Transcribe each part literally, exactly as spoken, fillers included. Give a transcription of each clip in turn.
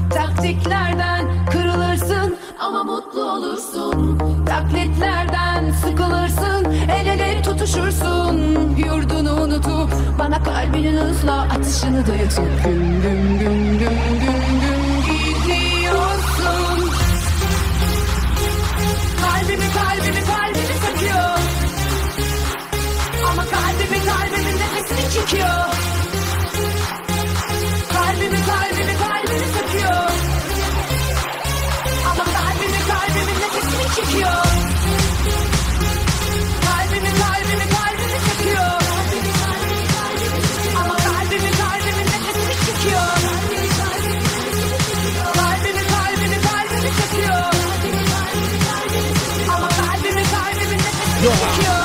Taktiklerden kırılırsın ama mutlu olursun. Taklitlerden sıkılırsın, el ele tutuşursun. Yurdunu unutup bana kalbinin hızla atışını dayatıp güm güm güm güm güm güm gidiyorsun. Kalbimi kalbimi kalbimi takıyor, ama kalbimi kalbimin nefesini çekiyor. Kalbimi kalbimi kalbimi takıyor, ama kalbimi kalbimin nefesini çekiyor. Kalbimi kalbimi kalbimi takıyor, ama kalbimi kalbimin nefesini çekiyor. Kalbimi kalbimi kalbimi takıyor, ama kalbimi kalbimin nefesini çekiyor.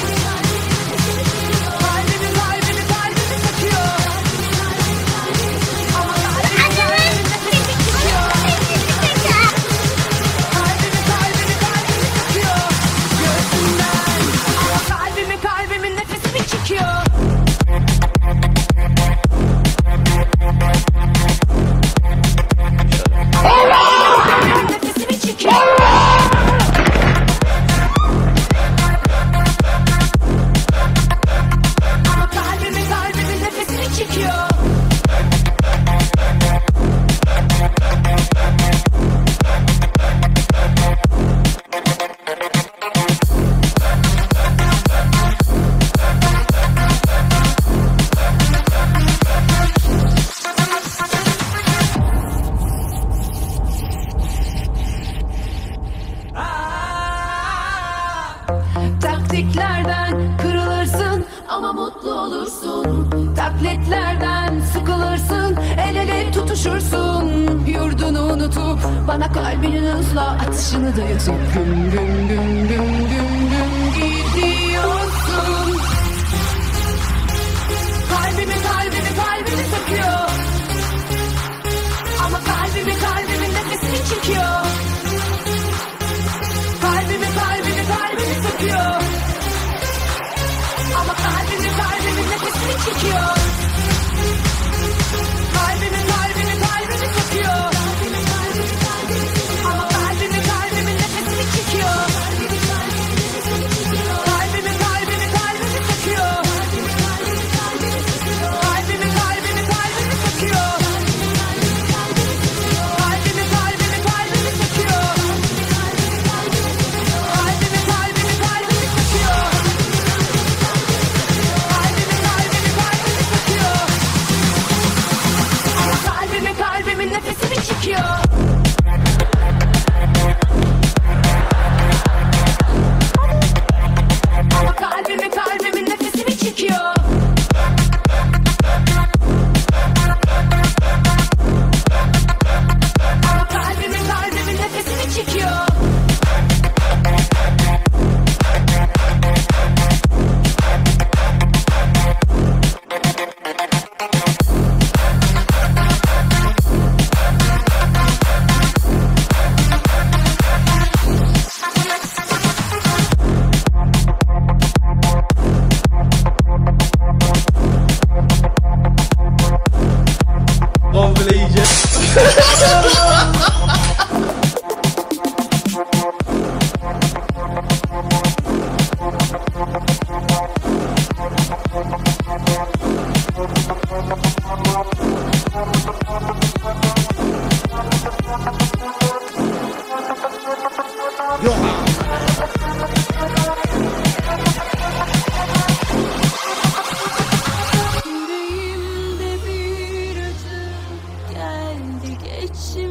Taktiklerden kırılırsın ama mutlu olursun. Taklitlerden sıkılırsın, el ele tutuşursun. Yurdunu unutup bana kalbinin hızla atışını dayatıp güm güm güm güm güm güm gidiyorsun. Kalbimi kalbimi kalbimi takıyor, ama kalbimi kalbimin nefesini çekiyor. Kalbimi kalbimi kalbimi takıyor, ama kalbimi kalbimin nefesini çekiyor. Kalbimi kalbimi kalbimi takıyor, ama kalbimi kalbimin nefesini çekiyor. Kalbimi kalbimi kalbimi takıyor, kalbimi kalbimi kalbimi takıyor. Kalbimi kalbimi kalbimi takıyor, kalbimi kalbimi kalbimi takıyor. Kalbimi kalbimi kalbimi takıyor, ama kalbimi kalbimin nefesini çekiyor. Ama kalbimi kalbimin nefesini çekiyor. Ama kalbimi kalbimin nefesini çekiyor. Komple iyice. Yüreğimde bir acı geldi geçti.